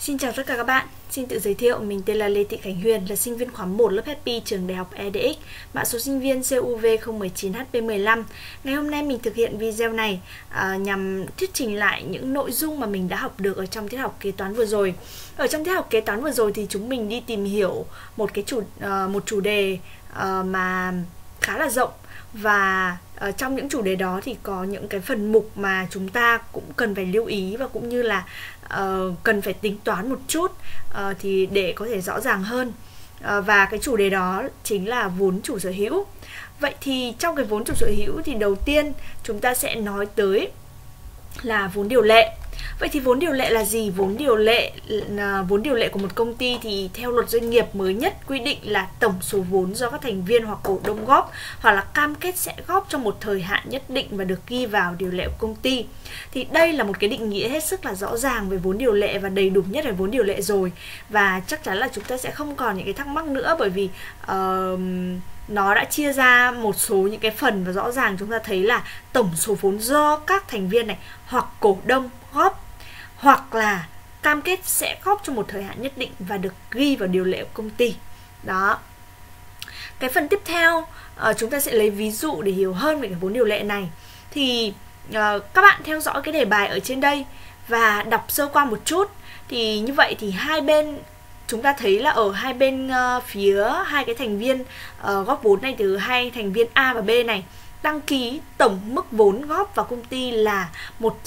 Xin chào tất cả các bạn. Xin tự giới thiệu, mình tên là Lê Thị Khánh Huyền, là sinh viên khóa 1 lớp Happy trường Đại học EDX, mã số sinh viên CUV019HP15. Ngày hôm nay mình thực hiện video này nhằm thuyết trình lại những nội dung mà mình đã học được ở trong tiết học kế toán vừa rồi. Ở trong tiết học kế toán vừa rồi thì chúng mình đi tìm hiểu một chủ đề mà khá là rộng, và trong những chủ đề đó thì có những cái phần mục mà chúng ta cũng cần phải lưu ý, và cũng như là cần phải tính toán một chút thì để có thể rõ ràng hơn. Và cái chủ đề đó chính là vốn chủ sở hữu. Vậy thì trong cái vốn chủ sở hữu thì đầu tiên chúng ta sẽ nói tới là vốn điều lệ. Vậy thì vốn điều lệ là gì? Vốn điều lệ của một công ty thì theo luật doanh nghiệp mới nhất quy định là tổng số vốn do các thành viên hoặc cổ đông góp hoặc là cam kết sẽ góp trong một thời hạn nhất định và được ghi vào điều lệ của công ty. Thì đây là một cái định nghĩa hết sức là rõ ràng về vốn điều lệ và đầy đủ nhất về vốn điều lệ rồi. Và chắc chắn là chúng ta sẽ không còn những cái thắc mắc nữa, bởi vì nó đã chia ra một số những cái phần, và rõ ràng chúng ta thấy là tổng số vốn do các thành viên này hoặc cổ đông góp hoặc là cam kết sẽ góp trong một thời hạn nhất định và được ghi vào điều lệ của công ty. Đó. Cái phần tiếp theo chúng ta sẽ lấy ví dụ để hiểu hơn về cái vốn điều lệ này. Thì các bạn theo dõi cái đề bài ở trên đây và đọc sơ qua một chút. Thì như vậy thì hai bên chúng ta thấy là ở hai bên phía hai cái thành viên góp vốn này, từ hai thành viên A và B này, đăng ký tổng mức vốn góp vào công ty là 1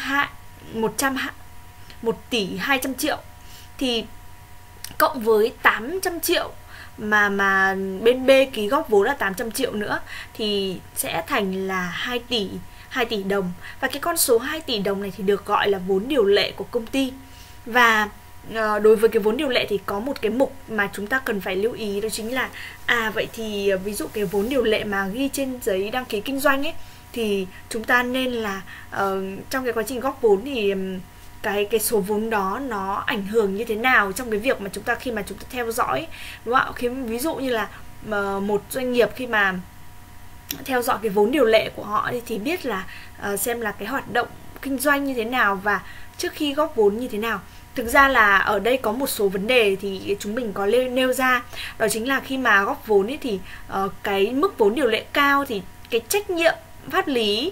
tỷ 200 triệu. Thì cộng với 800 triệu mà bên B ký góp vốn là 800 triệu nữa thì sẽ thành là 2 tỷ đồng. Và cái con số 2 tỷ đồng này thì được gọi là vốn điều lệ của công ty. Và đối với cái vốn điều lệ thì có một cái mục mà chúng ta cần phải lưu ý, đó chính là vậy thì ví dụ cái vốn điều lệ mà ghi trên giấy đăng ký kinh doanh ấy, thì chúng ta nên là trong cái quá trình góp vốn thì cái số vốn đó nó ảnh hưởng như thế nào trong cái việc mà khi mà chúng ta theo dõi, đúng không ạ? Ví dụ như là một doanh nghiệp khi mà theo dõi cái vốn điều lệ của họ thì biết là xem là cái hoạt động kinh doanh như thế nào và trước khi góp vốn như thế nào. Thực ra là ở đây có một số vấn đề thì chúng mình có nêu ra, đó chính là khi mà góp vốn ấy thì cái mức vốn điều lệ cao thì cái trách nhiệm pháp lý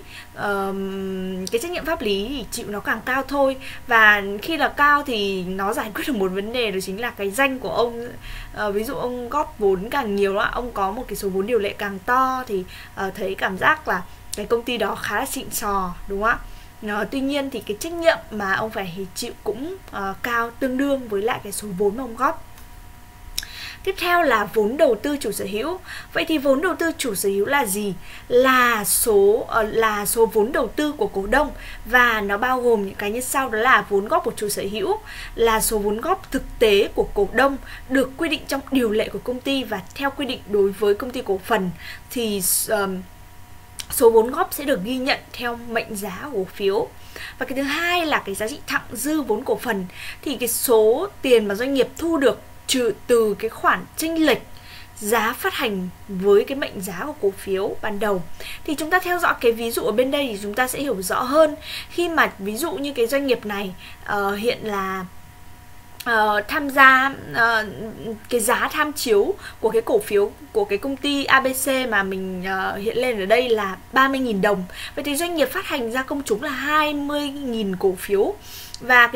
thì chịu nó càng cao thôi. Và khi là cao thì nó giải quyết được một vấn đề, đó chính là cái danh của ông. Ví dụ ông góp vốn càng nhiều, ông có một cái số vốn điều lệ càng to thì thấy cảm giác là cái công ty đó khá là xịn sò, đúng không ạ? Tuy nhiên thì cái trách nhiệm mà ông phải chịu cũng cao, tương đương với lại cái số vốn mà ông góp. Tiếp theo là vốn đầu tư chủ sở hữu. Vậy thì vốn đầu tư chủ sở hữu là gì? Là số vốn đầu tư của cổ đông, và nó bao gồm những cái như sau, đó là vốn góp của chủ sở hữu, là số vốn góp thực tế của cổ đông được quy định trong điều lệ của công ty, và theo quy định đối với công ty cổ phần thì số vốn góp sẽ được ghi nhận theo mệnh giá của cổ phiếu. Và cái thứ hai là cái giá trị thặng dư vốn cổ phần, thì cái số tiền mà doanh nghiệp thu được trừ từ cái khoản chênh lệch giá phát hành với cái mệnh giá của cổ phiếu ban đầu. Thì chúng ta theo dõi cái ví dụ ở bên đây thì chúng ta sẽ hiểu rõ hơn. Khi mà ví dụ như cái doanh nghiệp này hiện là tham gia cái giá tham chiếu của cái cổ phiếu của cái công ty ABC mà mình hiện lên ở đây là 30.000 đồng. Vậy thì doanh nghiệp phát hành ra công chúng là 20.000 cổ phiếu, và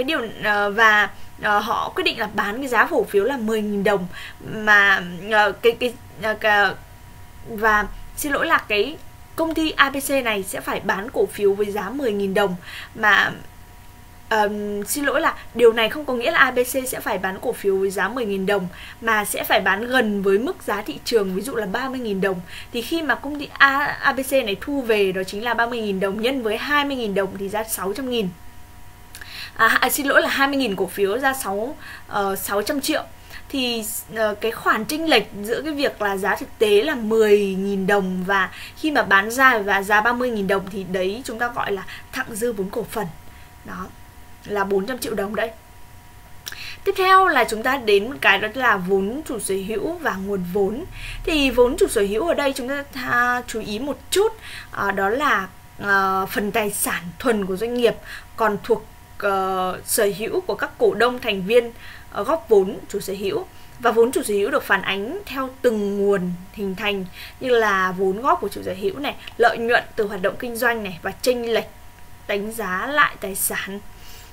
họ quyết định là bán cái giá cổ phiếu là 10.000 đồng, mà và xin lỗi là cái công ty ABC này sẽ phải bán cổ phiếu với giá 10.000 đồng, mà xin lỗi là điều này không có nghĩa là ABC sẽ phải bán cổ phiếu với giá 10.000 đồng, mà sẽ phải bán gần với mức giá thị trường, ví dụ là 30.000 đồng. Thì khi mà công ty ABC này thu về đó chính là 30.000 đồng nhân với 20.000 đồng thì ra 600.000. Xin lỗi là 20.000 cổ phiếu ra 600 triệu. Thì cái khoản chênh lệch giữa cái việc là giá thực tế là 10.000 đồng và khi mà bán ra và giá 30.000 đồng thì đấy chúng ta gọi là thặng dư vốn cổ phần. Đó là 400 triệu đồng đấy. Tiếp theo là chúng ta đến một cái đó là vốn chủ sở hữu và nguồn vốn. Thì vốn chủ sở hữu ở đây chúng ta chú ý một chút, đó là phần tài sản thuần của doanh nghiệp còn thuộc sở hữu của các cổ đông thành viên góp vốn chủ sở hữu. Và vốn chủ sở hữu được phản ánh theo từng nguồn hình thành, như là vốn góp của chủ sở hữu này, lợi nhuận từ hoạt động kinh doanh này, và chênh lệch đánh giá lại tài sản.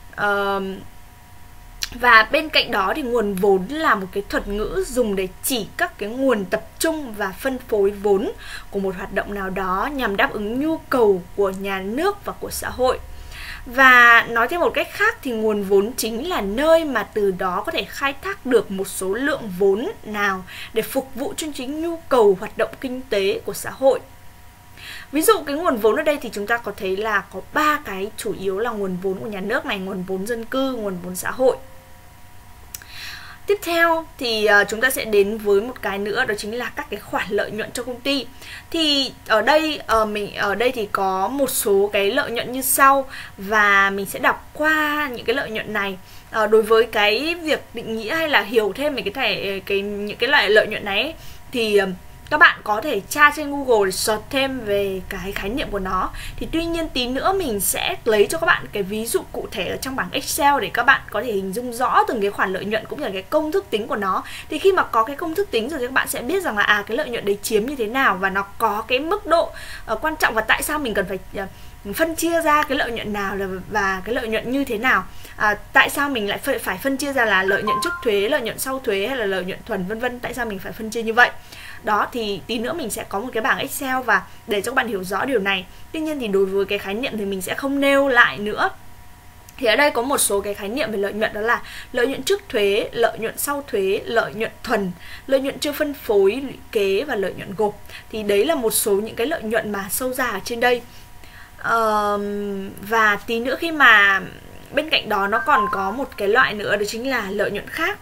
Và bên cạnh đó thì nguồn vốn là một cái thuật ngữ dùng để chỉ các cái nguồn tập trung và phân phối vốn của một hoạt động nào đó nhằm đáp ứng nhu cầu của nhà nước và của xã hội. Và nói theo một cách khác thì nguồn vốn chính là nơi mà từ đó có thể khai thác được một số lượng vốn nào để phục vụ cho chính nhu cầu hoạt động kinh tế của xã hội. Ví dụ cái nguồn vốn ở đây thì chúng ta có thấy là có 3 cái chủ yếu là nguồn vốn của nhà nước này, nguồn vốn dân cư, nguồn vốn xã hội. Tiếp theo thì chúng ta sẽ đến với một cái nữa, đó chính là các cái khoản lợi nhuận cho công ty. Thì ở đây thì có một số cái lợi nhuận như sau, và mình sẽ đọc qua những cái lợi nhuận này. Đối với cái việc định nghĩa hay là hiểu thêm về những cái loại lợi nhuận này thì các bạn có thể tra trên Google để search thêm về cái khái niệm của nó. Thì tuy nhiên tí nữa mình sẽ lấy cho các bạn cái ví dụ cụ thể ở trong bảng Excel để các bạn có thể hình dung rõ từng cái khoản lợi nhuận cũng như là cái công thức tính của nó. Thì khi mà có cái công thức tính rồi thì các bạn sẽ biết rằng là cái lợi nhuận đấy chiếm như thế nào và nó có cái mức độ quan trọng, và tại sao mình cần phải phân chia ra cái lợi nhuận nào và cái lợi nhuận như thế nào. Tại sao mình lại phải phân chia ra là lợi nhuận trước thuế, lợi nhuận sau thuế hay là lợi nhuận thuần vân vân, tại sao mình phải phân chia như vậy. Đó, thì tí nữa mình sẽ có một cái bảng Excel và để cho các bạn hiểu rõ điều này. Tuy nhiên thì đối với cái khái niệm thì mình sẽ không nêu lại nữa. Thì ở đây có một số cái khái niệm về lợi nhuận, đó là lợi nhuận trước thuế, lợi nhuận sau thuế, lợi nhuận thuần, lợi nhuận chưa phân phối, lũy kế và lợi nhuận gộp. Thì đấy là một số những cái lợi nhuận mà sâu ra ở trên đây. Và tí nữa khi mà bên cạnh đó nó còn có một cái loại nữa, đó chính là lợi nhuận khác.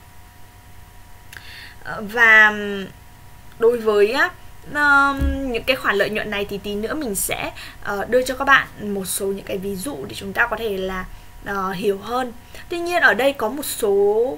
Và đối với những cái khoản lợi nhuận này thì tí nữa mình sẽ đưa cho các bạn một số những cái ví dụ để chúng ta có thể là hiểu hơn. Tuy nhiên ở đây có một số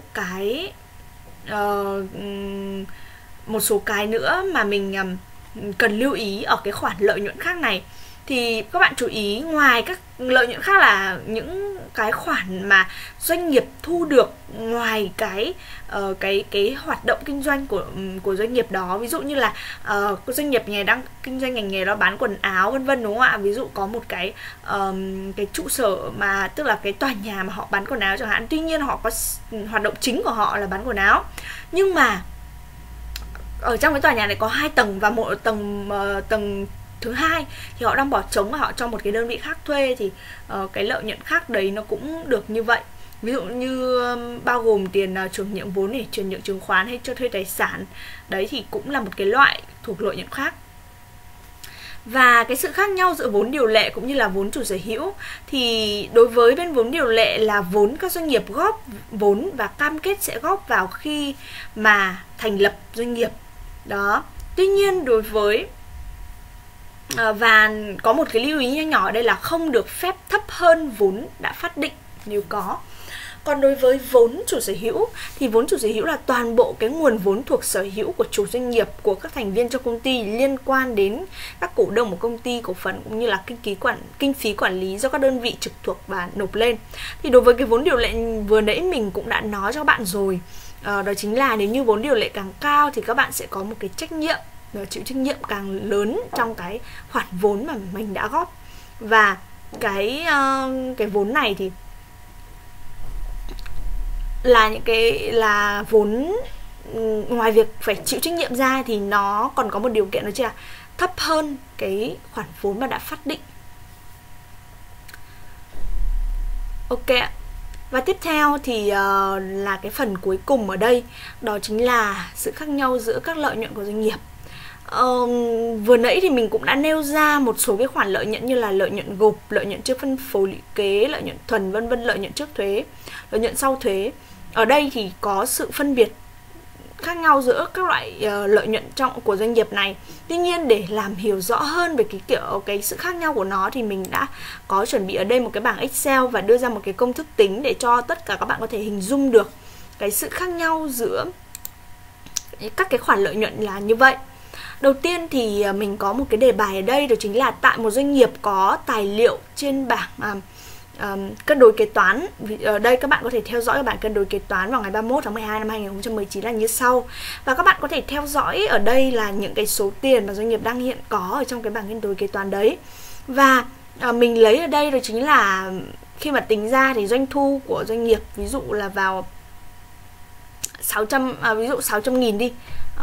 cái nữa mà mình cần lưu ý ở cái khoản lợi nhuận khác này. Thì các bạn chú ý, ngoài các lợi nhuận khác là những cái khoản mà doanh nghiệp thu được ngoài cái hoạt động kinh doanh của doanh nghiệp đó. Ví dụ như là doanh nghiệp này đang kinh doanh ngành nghề đó bán quần áo vân vân, đúng không ạ? Ví dụ có một cái trụ sở mà tức là cái tòa nhà mà họ bán quần áo chẳng hạn. Tuy nhiên họ có hoạt động chính của họ là bán quần áo, nhưng mà ở trong cái tòa nhà này có 2 tầng và một tầng thứ hai thì họ đang bỏ trống và họ cho một cái đơn vị khác thuê, thì cái lợi nhuận khác đấy nó cũng được như vậy. Ví dụ như bao gồm tiền chuyển nhượng vốn này, chuyển nhượng chứng khoán hay cho thuê tài sản. Đấy thì cũng là một cái loại thuộc lợi nhuận khác. Và cái sự khác nhau giữa vốn điều lệ cũng như là vốn chủ sở hữu, thì đối với bên vốn điều lệ là vốn các doanh nghiệp góp vốn và cam kết sẽ góp vào khi mà thành lập doanh nghiệp. Đó. Tuy nhiên đối với và có một cái lưu ý nhỏ nhỏ ở đây là không được phép thấp hơn vốn đã phát định nếu có. Còn đối với vốn chủ sở hữu thì vốn chủ sở hữu là toàn bộ cái nguồn vốn thuộc sở hữu của chủ doanh nghiệp, của các thành viên trong công ty liên quan đến các cổ đông của công ty, cổ phần cũng như là kinh phí quản lý do các đơn vị trực thuộc và nộp lên. Thì đối với cái vốn điều lệ vừa nãy mình cũng đã nói cho các bạn rồi, đó chính là nếu như vốn điều lệ càng cao thì các bạn sẽ có một cái trách nhiệm, chịu trách nhiệm càng lớn trong cái khoản vốn mà mình đã góp. Và cái vốn này thì là vốn ngoài việc phải chịu trách nhiệm ra thì nó còn có một điều kiện, đó chính là thấp hơn cái khoản vốn mà đã phát định. Ok ạ. Và tiếp theo thì là cái phần cuối cùng ở đây, đó chính là sự khác nhau giữa các lợi nhuận của doanh nghiệp. Vừa nãy thì mình cũng đã nêu ra một số cái khoản lợi nhuận như là lợi nhuận gộp, lợi nhuận chưa phân phối lũy kế, lợi nhuận thuần vân vân, lợi nhuận trước thuế, lợi nhuận sau thuế. Ở đây thì có sự phân biệt khác nhau giữa các loại lợi nhuận của doanh nghiệp này. Tuy nhiên để làm hiểu rõ hơn về cái sự khác nhau của nó thì mình đã có chuẩn bị ở đây một cái bảng Excel và đưa ra một cái công thức tính để cho tất cả các bạn có thể hình dung được cái sự khác nhau giữa các cái khoản lợi nhuận là như vậy. Đầu tiên thì mình có một cái đề bài ở đây, đó chính là tại một doanh nghiệp có tài liệu trên bảng cân đối kế toán. Ở đây các bạn có thể theo dõi bản cân đối kế toán vào ngày 31 tháng 12 năm 2019 là như sau. Và các bạn có thể theo dõi ở đây là những cái số tiền mà doanh nghiệp đang hiện có ở trong cái bảng cân đối kế toán đấy. Và mình lấy ở đây đó chính là khi mà tính ra thì doanh thu của doanh nghiệp, ví dụ là vào 600.000 đi,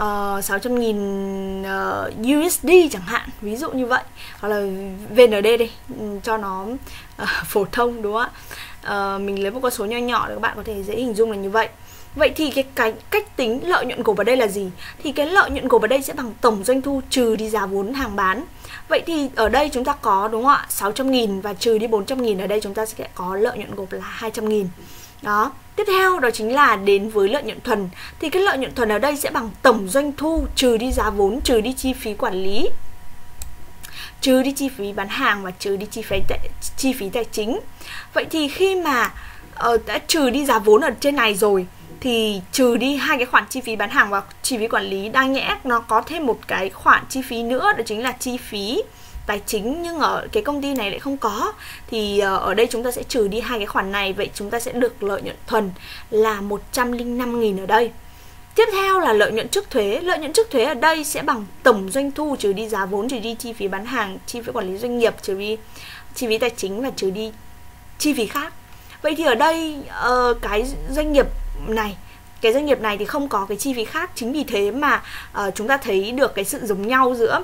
600.000 USD chẳng hạn, ví dụ như vậy, hoặc là VND đi cho nó phổ thông, đúng không ạ? Mình lấy một con số nho nhỏ để các bạn có thể dễ hình dung là như vậy. Vậy thì cái cách tính lợi nhuận gộp vào đây là gì? Thì cái lợi nhuận gộp vào đây sẽ bằng tổng doanh thu trừ đi giá vốn hàng bán. Vậy thì ở đây chúng ta có, đúng không ạ, 600.000 và trừ đi 400.000, ở đây chúng ta sẽ có lợi nhuận gộp là 200.000. Đó. Tiếp theo đó chính là đến với lợi nhuận thuần. Thì cái lợi nhuận thuần ở đây sẽ bằng tổng doanh thu trừ đi giá vốn, trừ đi chi phí quản lý, trừ đi chi phí bán hàng và trừ đi chi phí tài chính. Vậy thì khi mà đã trừ đi giá vốn ở trên này rồi thì trừ đi hai cái khoản chi phí bán hàng và chi phí quản lý, đang nhẽ nó có thêm một cái khoản chi phí nữa, đó chính là chi phí tài chính, nhưng ở cái công ty này lại không có. Thì ở đây chúng ta sẽ trừ đi hai cái khoản này. Vậy chúng ta sẽ được lợi nhuận thuần là 105.000 ở đây. Tiếp theo là lợi nhuận trước thuế. Lợi nhuận trước thuế ở đây sẽ bằng tổng doanh thu trừ đi giá vốn, trừ đi chi phí bán hàng, chi phí quản lý doanh nghiệp, trừ đi chi phí tài chính và trừ đi chi phí khác. Vậy thì ở đây cái doanh nghiệp này thì không có cái chi phí khác. Chính vì thế mà chúng ta thấy được cái sự giống nhau giữa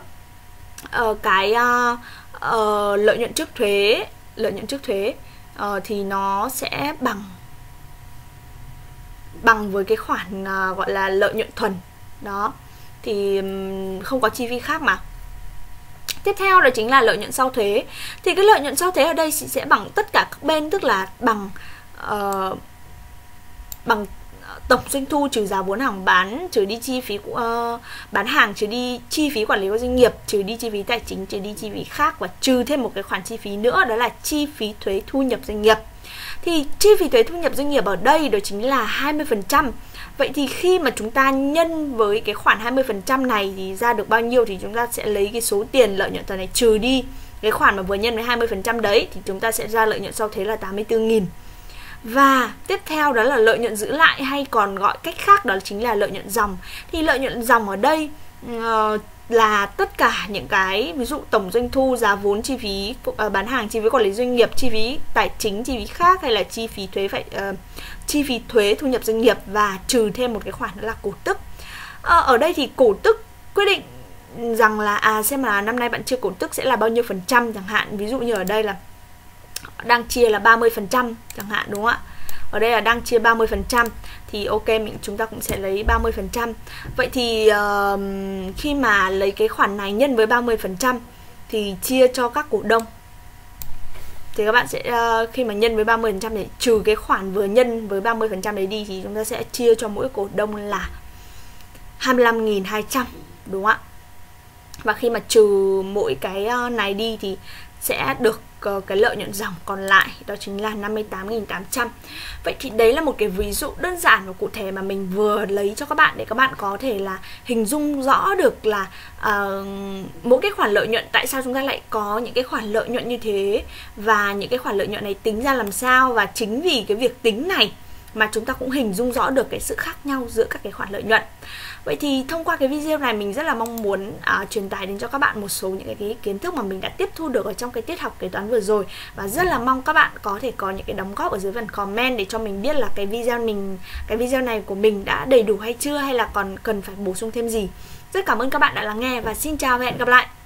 lợi nhuận trước thuế thì nó sẽ bằng với cái khoản gọi là lợi nhuận thuần. Đó, thì không có chi phí khác mà. Tiếp theo đó chính là lợi nhuận sau thuế. Thì cái lợi nhuận sau thuế ở đây sẽ bằng tất cả các bên, tức là bằng tổng doanh thu trừ giá vốn hàng bán, trừ đi chi phí bán hàng, trừ đi chi phí quản lý của doanh nghiệp, trừ đi chi phí tài chính, trừ đi chi phí khác, và trừ thêm một cái khoản chi phí nữa, đó là chi phí thuế thu nhập doanh nghiệp. Thì chi phí thuế thu nhập doanh nghiệp ở đây đó chính là 20%. Vậy thì khi mà chúng ta nhân với cái khoản 20% này thì ra được bao nhiêu, thì chúng ta sẽ lấy cái số tiền lợi nhuận thuần này trừ đi cái khoản mà vừa nhân với 20% đấy, thì chúng ta sẽ ra lợi nhuận sau thuế là 84.000. Và tiếp theo đó là lợi nhuận giữ lại, hay còn gọi cách khác đó chính là lợi nhuận dòng. Thì lợi nhuận dòng ở đây là tất cả những cái, ví dụ tổng doanh thu, giá vốn, chi phí bán hàng, chi phí quản lý doanh nghiệp, chi phí tài chính, chi phí khác, hay là chi phí thuế thu nhập doanh nghiệp, và trừ thêm một cái khoản nữa là cổ tức. Ở đây thì cổ tức quyết định rằng là xem là năm nay bạn chia cổ tức sẽ là bao nhiêu phần trăm chẳng hạn. Ví dụ như ở đây là đang chia là 30% chẳng hạn, đúng không ạ? Ở đây là đang chia 30%, thì ok, chúng ta cũng sẽ lấy 30%. Vậy thì khi mà lấy cái khoản này nhân với 30% thì chia cho các cổ đông, thì các bạn sẽ khi mà nhân với 30% để trừ cái khoản vừa nhân với 30% đấy đi, thì chúng ta sẽ chia cho mỗi cổ đông là 25.200, đúng không ạ? Và khi mà trừ mỗi cái này đi thì sẽ được cái lợi nhuận dòng còn lại, đó chính là 58.800. Vậy thì đấy là một cái ví dụ đơn giản và cụ thể mà mình vừa lấy cho các bạn, để các bạn có thể là hình dung rõ được là mỗi cái khoản lợi nhuận, tại sao chúng ta lại có những cái khoản lợi nhuận như thế, và những cái khoản lợi nhuận này tính ra làm sao. Và chính vì cái việc tính này mà chúng ta cũng hình dung rõ được cái sự khác nhau giữa các cái khoản lợi nhuận. Vậy thì thông qua cái video này mình rất là mong muốn truyền tải đến cho các bạn một số những cái kiến thức mà mình đã tiếp thu được ở trong cái tiết học kế toán vừa rồi, và rất là mong các bạn có thể có những cái đóng góp ở dưới phần comment để cho mình biết là cái video này của mình đã đầy đủ hay chưa, hay là còn cần phải bổ sung thêm gì. Rất cảm ơn các bạn đã lắng nghe và xin chào và hẹn gặp lại.